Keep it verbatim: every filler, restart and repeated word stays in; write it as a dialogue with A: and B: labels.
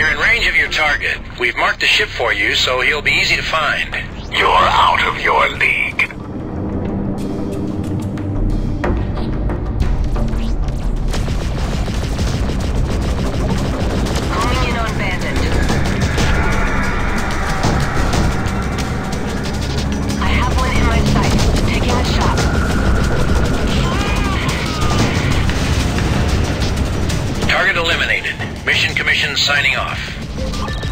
A: You're in range of your target. We've marked the ship for you, so he'll be easy to find.
B: You're out of your league.
C: Homing in on Bandit. I have one in my sight. Taking a shot.
A: Target eliminated. Mission commission signing off.